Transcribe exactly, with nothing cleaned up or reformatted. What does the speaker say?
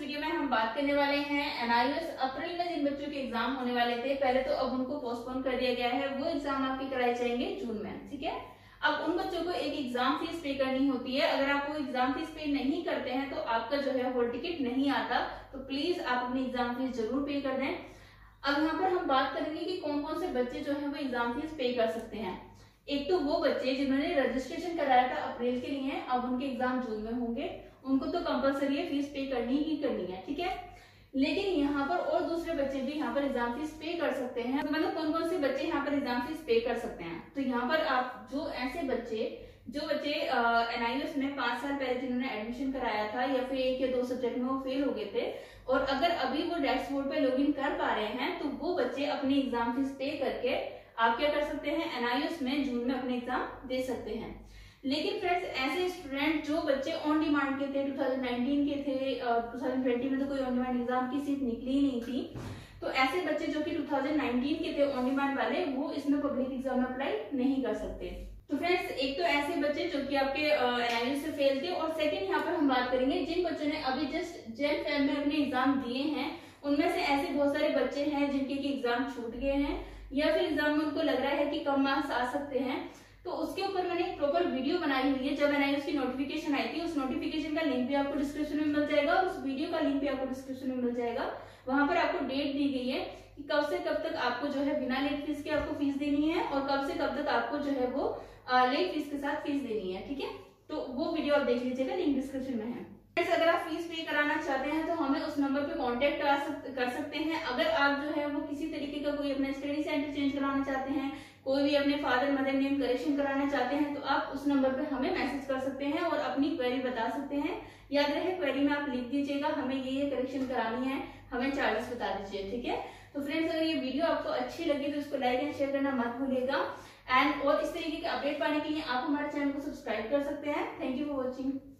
Video में हम बात करने वाले हैं एनआईओएस अप्रैल में जिन बच्चों के एग्जाम होने वाले थे, पहले तो अब उनको पोस्टपोन कर दिया गया है, वो एग्जाम आपके कराए जाएंगे जून में। ठीक है, अब उन बच्चों को एक एग्जाम फीस पे करनी होती है। अगर आप वो एग्जाम फीस पे नहीं करते हैं तो आपका जो है हॉल टिकट नहीं आता, तो प्लीज आप अपनी एग्जाम फीस जरूर पे कर दें। अब यहाँ पर हम बात करेंगे कि कौन कौन से बच्चे जो है वो एग्जाम फीस पे कर सकते हैं। एक तो वो बच्चे जिन्होंने रजिस्ट्रेशन कराया था अप्रैल के लिए, अब उनके एग्जाम जून में होंगे, उनको तो कंपलसरी है, फीस पे करनी ही करनी है। ठीक है, लेकिन यहाँ पर और दूसरे बच्चे भी यहाँ पर एग्जाम फीस पे कर सकते हैं। तो मतलब कौन कौन से बच्चे यहाँ पर एग्जाम फीस पे कर सकते हैं, तो यहाँ पर आप जो ऐसे बच्चे जो बच्चे एनआईओएस में पांच साल पहले जिन्होंने एडमिशन कराया था या फिर एक या दो सब्जेक्ट में वो फेल हो गए थे और अगर अभी वो डैशबोर्ड पे लॉगिन कर पा रहे हैं, तो वो बच्चे अपनी एग्जाम फीस पे करके आप क्या कर सकते हैं, एनआईओएस में जून में अपने एग्जाम दे सकते हैं। लेकिन फ्रेंड्स, ऐसे स्टूडेंट जो बच्चे ऑन डिमांड के थे, दो हज़ार उन्नीस के थे, दो हज़ार बीस में तो कोई ऑन डिमांड एग्जाम की सीट निकली ही नहीं थी, तो ऐसे बच्चे जो कि दो हज़ार उन्नीस के थे ऑन डिमांड वाले, वो इसमें पब्लिक एग्जाम में अप्लाई नहीं कर सकते। तो फ्रेंड्स, एक तो ऐसे बच्चे जो कि आपके एनआईओएस से फेल थे, और सेकंड यहाँ पर हम बात करेंगे जिन बच्चों ने अभी जस्ट जेन फेब में अपने एग्जाम दिए हैं, उनमें से ऐसे बहुत सारे बच्चे हैं जिनके की एग्जाम छूट गए हैं या फिर एग्जाम में उनको लग रहा है कि कम मार्क्स आ सकते हैं। तो उसके ऊपर मैंने एक प्रॉपर वीडियो बनाई हुई है। जब एनआईओएस की नोटिफिकेशन आई थी, उस नोटिफिकेशन का लिंक भी आपको डिस्क्रिप्शन में मिल जाएगा और उस वीडियो का लिंक भी आपको डिस्क्रिप्शन में मिल जाएगा। वहां पर आपको डेट दी गई है कि कब से कब तक आपको जो है बिना लेट फीस के आपको फीस देनी है और कब से कब तक आपको जो है वो लेट फीस के साथ फीस देनी है। ठीक है, तो वो वीडियो आप देख लीजिएगा, लिंक डिस्क्रिप्शन में है। अगर आप फीस पे कराना चाहते हैं तो हमें उस नंबर पे कांटेक्ट कर सकते हैं। अगर आप जो है वो किसी तरीके का कोई अपना स्टडी सेंटर चेंज कराना चाहते हैं, कोई भी अपने फादर मदर नेम करेक्शन कराना चाहते हैं, तो आप उस नंबर पे हमें मैसेज कर सकते हैं और अपनी क्वेरी बता सकते हैं। याद रहे, क्वेरी में आप लिख दीजिएगा हमें ये ये करेक्शन करानी है, हमें चार्जेस बता दीजिए। ठीक है, तो फ्रेंड्स, अगर ये वीडियो आपको अच्छी लगी तो इसको लाइक एंड शेयर करना मत भूलिएगा। एंड और इस तरीके के अपडेट पाने के लिए आप हमारे चैनल को सब्सक्राइब कर सकते हैं। Thank you for watching.